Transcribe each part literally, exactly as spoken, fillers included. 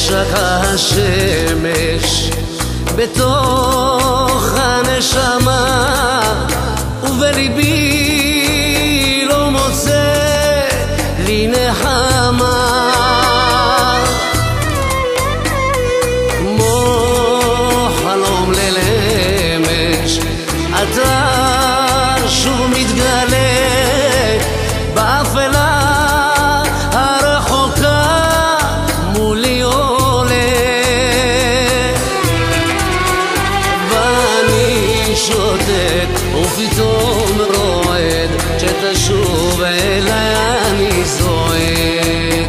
בחשך השמש, בתוך הנשמה ובליבי לא מוצא לי נחמה. כמו חלום ליל אמש אתה שוב מתגלה באפלה ופתאום רועד, שתשוב אליי אני זועק.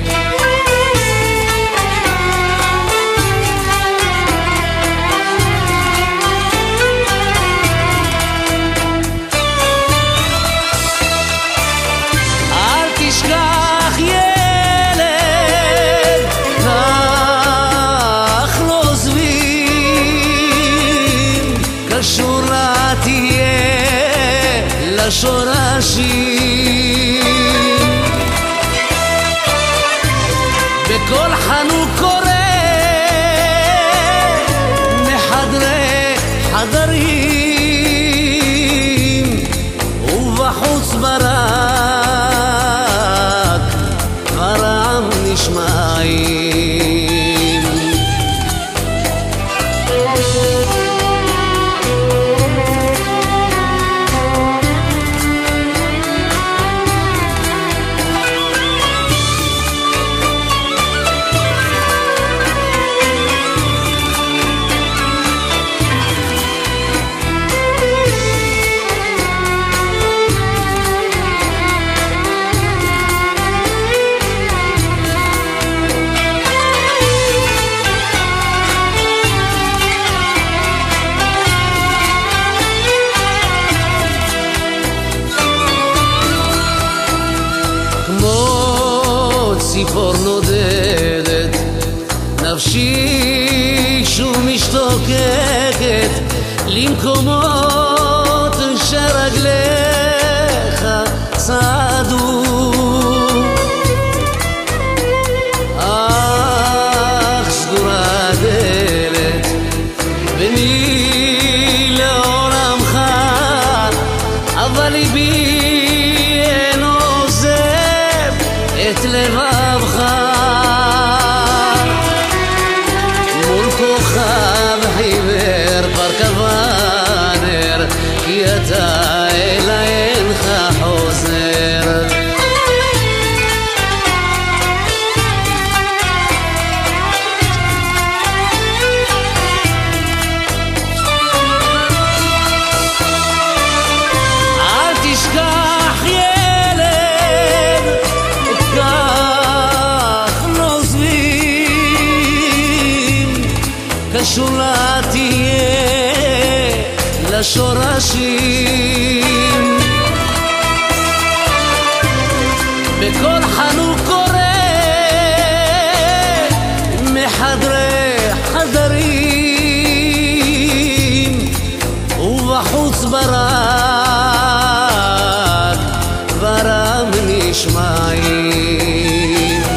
אל תשכח ילד, כך לא עוזבים, קשור לתהיה לשורשים. בכל חנוק קורא מחדרי חדרים, ובחוץ ברק דברם נשמעים. ציפור נודדת, נפשי שוב משתוקקת למקומות שרגליך צעדו. אך סגורה הדלת ביני לעולמך, אבל ליבי אינו עוזב את לבבך. מול כוכב חיוור כבר קבע נר, כי אתה אליי אינך חוזר. אל תשכח ילד, קשור לתהיה לשורשים. בכל חנוק קורא מחדרי חדרים, ובחוץ ברק דברם נשמעים.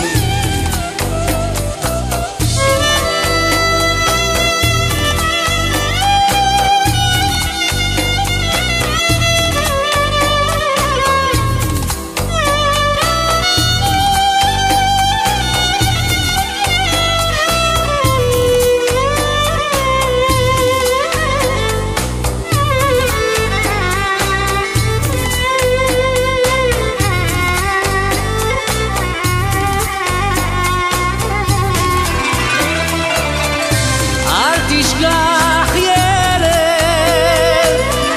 תשכח ילד,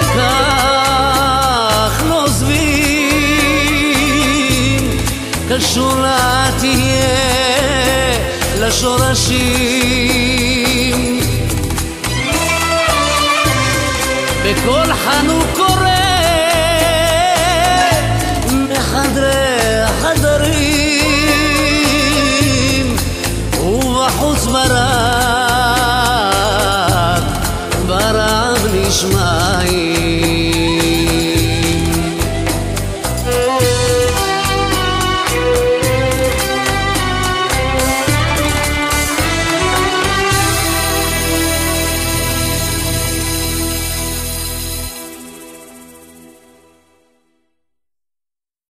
כך לא עוזבים, קשור לתהיה לשורשים. בכל חנוק קורא מחדרי חדרים, ובחוץ ברק